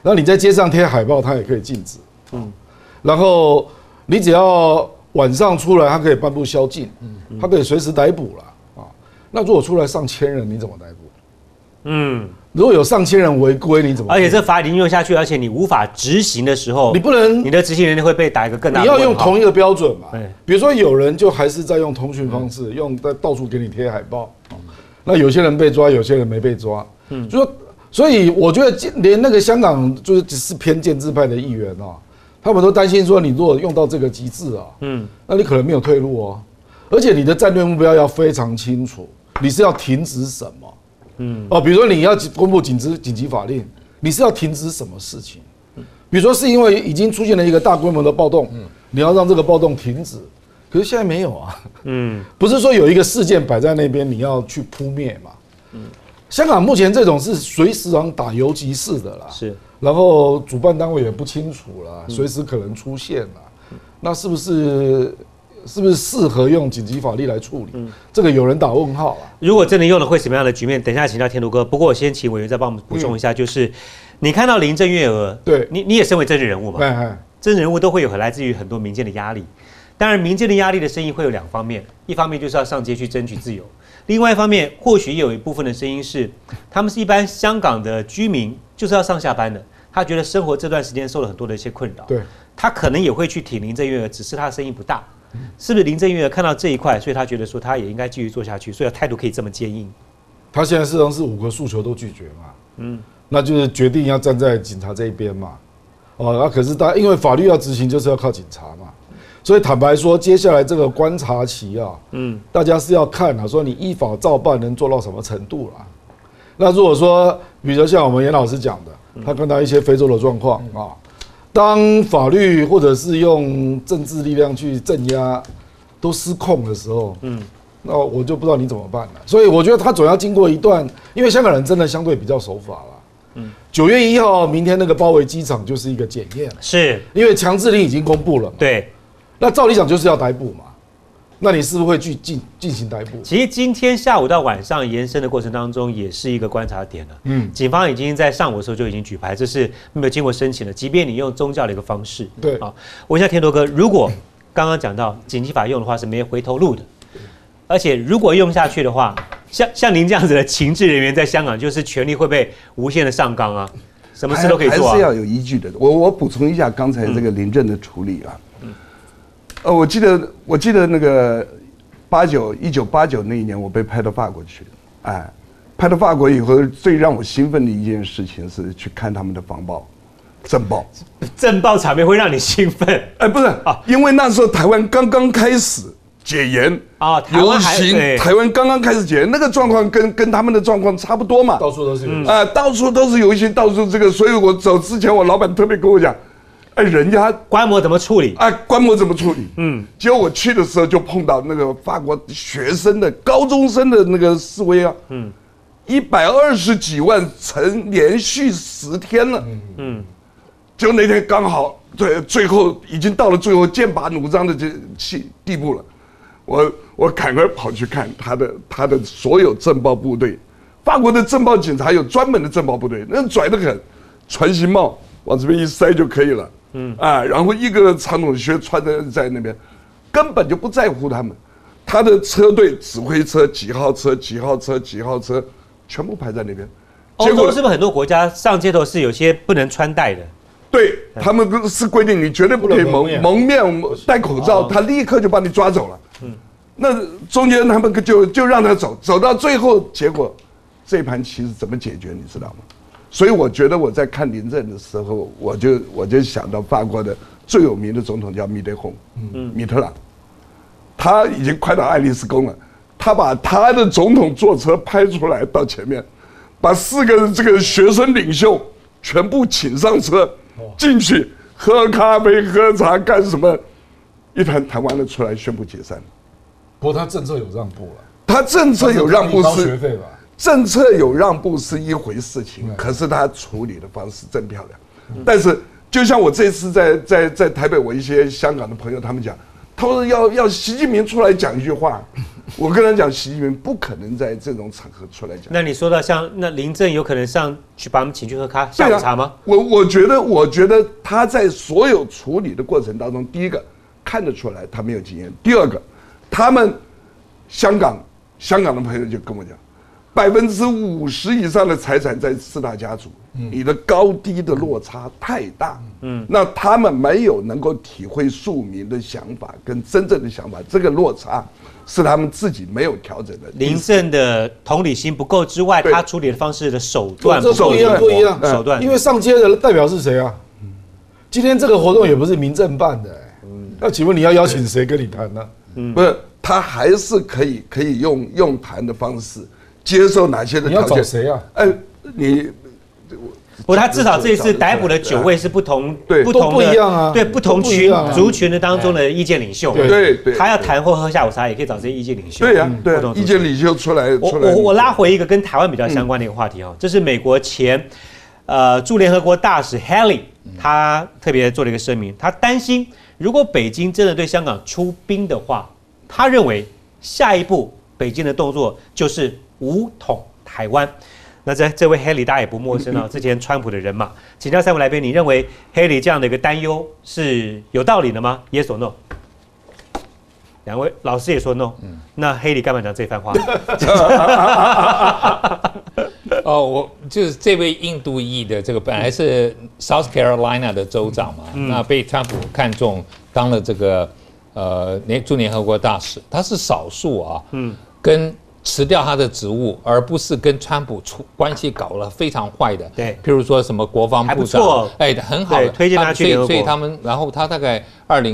然后你在街上贴海报，它也可以禁止。然后你只要晚上出来，它可以颁布宵禁，它可以随时逮捕了啊。那如果出来上千人，你怎么逮捕？如果有上千人违规，你怎么？ 而且这法已经用下去，而且你无法执行的时候， 你不能， 你的执行人会被打一个更大的。 你要用同一个标准嘛？ 对， 比如说有人就还是在用通讯方式，用在到处给你贴海报，那有些人被抓，有些人没被抓，就说，所以我觉得连那个香港就是只是偏建制派的议员啊，他们都担心说，你如果用到这个极致啊，那你可能没有退路哦，而且你的战略目标要非常清楚，你是要停止什么？比如说你要公布紧急法令，你是要停止什么事情？比如说是因为已经出现了一个大规模的暴动，你要让这个暴动停止，可是现在没有啊，不是说有一个事件摆在那边你要去扑灭嘛？香港目前这种是随时好像打游击式的啦， 是， 然后主办单位也不清楚啦，随时可能出现啦，那是不是适合用紧急法律来处理？这个有人打问号啊。如果真的用了，会什么样的局面？等一下请教天竺哥。不过我先请委员再帮我们补充一下，就是你看到林郑月娥， 对， 你也身为政治人物嘛，政治人物都会有来自于很多民间的压力。当然，民间的压力的声音会有两方面，一方面就是要上街去争取自由，另外一方面或许也有一部分的声音是，他们是一般香港的居民，就是要上下班的，他觉得生活这段时间受了很多的一些困扰， 对， 他可能也会去挺林郑月娥，只是他的声音不大。是不是林郑月娥看到这一块，所以他觉得说他也应该继续做下去，所以态度可以这么坚硬？ 他现在事实上是5个诉求都拒绝嘛，那就是决定要站在警察这一边嘛，可是因为法律要执行，就是要靠警察嘛，所以坦白说，接下来这个观察期啊，大家是要看啊，说你依法照办能做到什么程度啦。那如果说，比如像我们严老师讲的，他看到一些非洲的状况啊。当法律或者是用政治力量去镇压都失控的时候，那我就不知道你怎么办了。所以我觉得他总要经过一段，因为香港人真的相对比较守法了。9月1号，明天那个包围机场就是一个检验， 是因为强制令已经公布了嘛。 对， 那照理讲就是要逮捕嘛。那你是不是会去进行逮捕？ 其实今天下午到晚上延伸的过程当中，也是一个观察点了。警方已经在上午的时候就已经举牌，这是没有经过申请的。即便你用宗教的一个方式， 对啊，问一下天铎哥，如果刚刚讲到紧急法用的话是没有回头路的，而且如果用下去的话，像您这样子的情治人员在香港，就是权力会被无限的上纲啊，什么事都可以做啊， 还是要有依据的。我补充一下刚才这个林郑的处理啊。我记得那个1989那一年，我被派到法国去，派到法国以后，最让我兴奋的一件事情是去看他们的防暴、 政报场面会让你兴奋？ 不是啊，因为那时候台湾刚刚开始解严啊，游行，台湾刚刚开始解严，那个状况跟他们的状况差不多嘛， 到处都是到处都是游行，到处这个，所以我走之前，我老板特别跟我讲。人家观摩怎么处理？ 观摩怎么处理？结果我去的时候就碰到那个法国学生的高中生的那个示威啊，120几万连续10天了，就那天刚好最后已经到了最后剑拔弩张的地步了，我赶快跑去看他的所有政报部队，法国的政报警察有专门的政报部队，那拽得很，船型帽往这边一塞就可以了。然后一个长筒靴穿在那边，根本就不在乎他们。他的车队、指挥车、几号车、几号车、几号车，全部排在那边。 欧洲是不是很多国家上街头是有些不能穿戴的？ 对，他们是规定你绝对不可以蒙面、戴口罩，他立刻就把你抓走了。那中间他们就让他走到最后，结果这盘棋是怎么解决，你知道吗？所以我觉得我在看林郑的时候，我就想到法国的最有名的总统叫米特朗，他已经快到爱丽丝宫了，他把他的总统坐车拍出来到前面，把4个这个学生领袖全部请上车进去喝咖啡、喝茶干什么，一谈谈完了出来宣布解散。 不过他政策有让步了， 他政策有让步学费吧。 政策有让步是一回事情，可是他处理的方式真漂亮。但是就像我这次在台北，我一些香港的朋友他们讲， 他说要习近平出来讲一句话，我跟他讲，习近平不可能在这种场合出来讲。 那你说到像那林郑有可能去把他们请去喝下午茶吗？ 我觉得他在所有处理的过程当中，第一个看得出来他没有经验，第二个，他们香港的朋友就跟我讲，50%以上的财产在4大家族，你的高低的落差太大，那他们没有能够体会庶民的想法跟真正的想法，这个落差是他们自己没有调整的。 林郑的同理心不够之外，他处理的方式的手段不一样， 手段， 因为上街的代表是谁啊？今天这个活动也不是民政办的，那请问你要邀请谁跟你谈呢？ 不是，他还是可以用谈的方式接受哪些的条件？ 你要找谁啊？ 不，他至少这一次逮捕的9位是不同的， 不一样啊， 对不同族群的当中的意见领袖。 对， 他要谈或喝下午茶，也可以找这些意见领袖。 对呀，意见领袖出来。 我拉回一个跟台湾比较相关的一个话题哦，这是美国前驻联合国大使 Haley， 他特别做了一个声明，他担心如果北京真的对香港出兵的话，他认为下一步北京的动作就是武统台湾。那这位 Haley 大家也不陌生啊，之前川普的人嘛。请教3位来宾，你认为 Haley 这样的一个担忧是有道理的吗 ？Yes or no？ 2位老师也说 no，那 Haley 干嘛讲这番话？ 我就是这位印度裔的这个本来是 South Carolina 的州长嘛，那被川普看中当了这个驻联合国大使，他是少数啊，跟辞掉他的职务，而不是跟川普关系搞了非常坏的。对，譬如说什么国防部长，很好的， 推荐他去联合国。 所以他们，然后他大概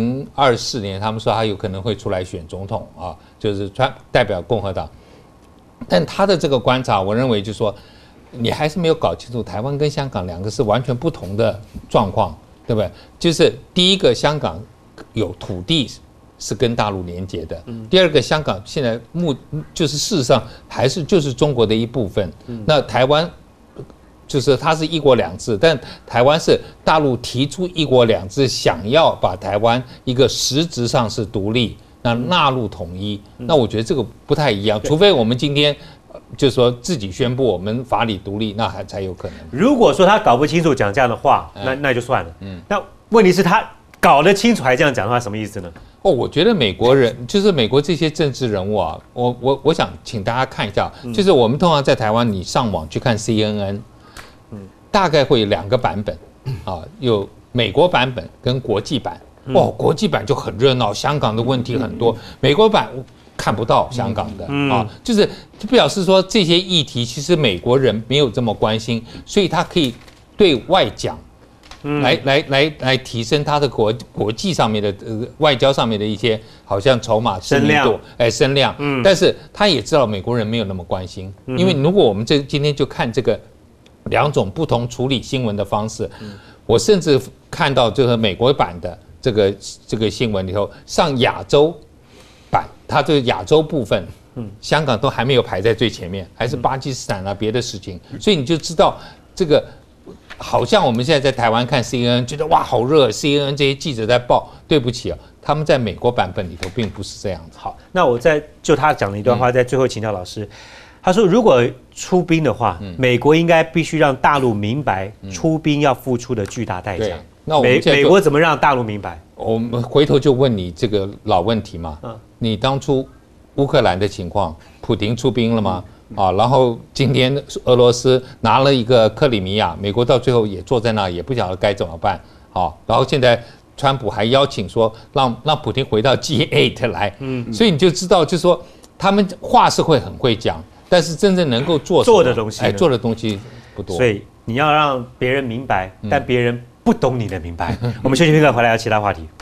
2024年，他们说他有可能会出来选总统啊，就是代表共和党。但他的这个观察，我认为就是说，你还是没有搞清楚台湾跟香港2个是完全不同的状况，对不对？就是第一个，香港有土地是跟大陆连接的。第二个，香港现在就是事实上还是就是中国的一部分。那台湾就是它是1国2制，但台湾是大陆提出1国2制，想要把台湾一个实质上是独立，那纳入统一。那我觉得这个不太一样，除非我们今天就是说自己宣布我们法理独立，那才有可能。 如果说他搞不清楚讲这样的话，那就算了。那问题是他搞得清楚还这样讲的话，什么意思呢？ 我觉得美国人就是美国这些政治人物啊，我想请大家看一下，就是我们通常在台湾，你上网去看 CNN，大概会有2个版本啊，有美国版本跟国际版。国际版就很热闹，香港的问题很多，美国版看不到香港的啊，就表示说这些议题其实美国人没有这么关心，所以他可以对外讲。来提升他的国际上面的外交上面的一些好像筹码声量， 声量。但是他也知道美国人没有那么关心，因为如果我们今天就看这个2种不同处理新闻的方式，我甚至看到这个美国版的这个新闻里头，上亚洲版，它这个亚洲部分，香港都还没有排在最前面，还是巴基斯坦啊别的事情，所以你就知道这个。好像我们现在在台湾看 CNN， 觉得哇好热 ，CNN 这些记者在报，对不起啊，他们在美国版本里头并不是这样子。 好，那我就他讲了一段话，在最后请教老师，他说如果出兵的话，美国应该必须让大陆明白出兵要付出的巨大代价。那我们美国怎么让大陆明白？ 我们回头就问你这个老问题嘛，你当初乌克兰的情况，普丁出兵了吗？然后今天俄罗斯拿了一个克里米亚，美国到最后也坐在那，也不晓得该怎么办。然后现在川普还邀请说让普丁回到 G8 来，所以你就知道，就是说他们话是会很会讲，但是真正能够做的东西，做的东西不多。 所以你要让别人明白，但别人不懂你的明白。我们休息片刻，回来聊其他话题。